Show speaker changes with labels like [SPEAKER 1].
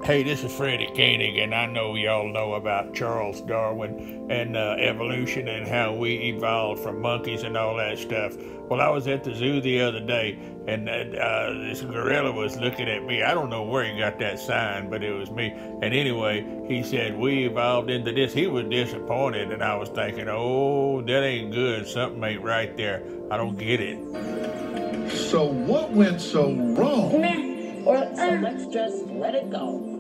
[SPEAKER 1] Hey, this is Freddy Koenig, and I know y'all know about Charles Darwin and evolution and how we evolved from monkeys and all that stuff. Well, I was at the zoo the other day, and this gorilla was looking at me. I don't know where he got that sign, but it was me. And anyway, he said, we evolved into this. He was disappointed, and I was thinking, oh, that ain't good. Something ain't right there. I don't get it.
[SPEAKER 2] So what went so wrong?
[SPEAKER 3] So let's just let it go.